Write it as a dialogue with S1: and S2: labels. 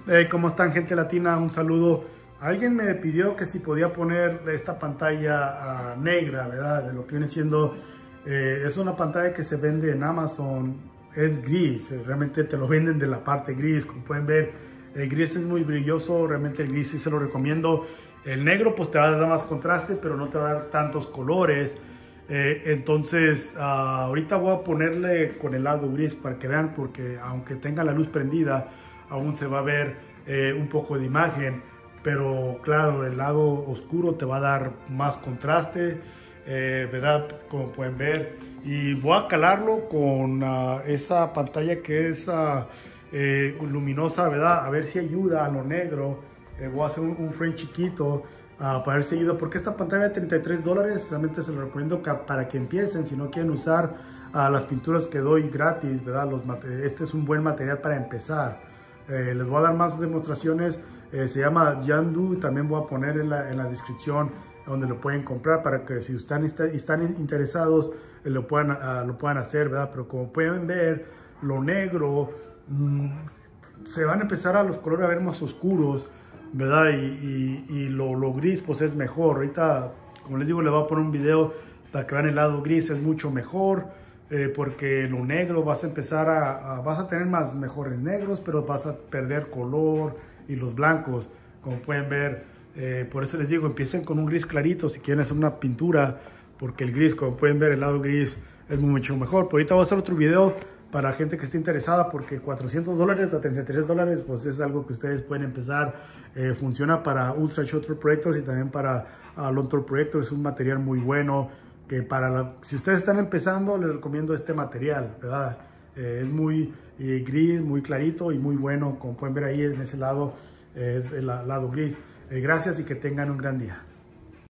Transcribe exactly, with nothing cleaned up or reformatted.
S1: Hey, ¿cómo están, gente latina? Un saludo. Alguien me pidió que si podía poner esta pantalla uh, negra, ¿verdad? De lo que viene siendo, eh, es una pantalla que se vende en Amazon, es gris, eh, realmente te lo venden de la parte gris, como pueden ver, el gris es muy brilloso, realmente el gris sí se lo recomiendo. El negro pues te va a dar más contraste, pero no te va a dar tantos colores. Eh, entonces, uh, ahorita voy a ponerle con el lado gris para que vean, porque aunque tenga la luz prendida, aún se va a ver eh, un poco de imagen, pero claro, el lado oscuro te va a dar más contraste, eh, ¿verdad? Como pueden ver. Y voy a calarlo con uh, esa pantalla que es uh, eh, luminosa, ¿verdad? A ver si ayuda a lo negro. Eh, voy a hacer un, un frame chiquito uh, para ver si ayuda, porque esta pantalla de treinta y tres dólares, realmente se lo recomiendo que, para que empiecen, si no quieren usar uh, las pinturas que doy gratis, ¿verdad? Los, este es un buen material para empezar. Eh, les voy a dar más demostraciones, eh, se llama Yandu, también voy a poner en la, en la descripción donde lo pueden comprar para que si están, están interesados eh, lo, puedan, uh, lo puedan hacer, ¿verdad? Pero como pueden ver, lo negro mmm, se van a empezar a los colores a ver más oscuros, ¿verdad? Y, y, y lo, lo gris pues es mejor. Ahorita, como les digo, les voy a poner un video para que vean el lado gris, es mucho mejor. Eh, porque lo negro vas a empezar a, a, vas a tener más mejores negros, pero vas a perder color y los blancos, como pueden ver. Eh, por eso les digo, empiecen con un gris clarito si quieren hacer una pintura, porque el gris, como pueden ver, el lado gris es mucho mejor. Pero ahorita voy a hacer otro video para gente que esté interesada, porque cuatrocientos dólares a treinta y tres dólares, pues es algo que ustedes pueden empezar. Eh, funciona para Ultra Short Projectors y también para uh, Long Torque Projectors. Es un material muy bueno. Que para la, si ustedes están empezando, les recomiendo este material, ¿verdad? Eh, es muy eh, gris, muy clarito y muy bueno. Como pueden ver ahí en ese lado, eh, es el lado gris. Eh, gracias y que tengan un gran día.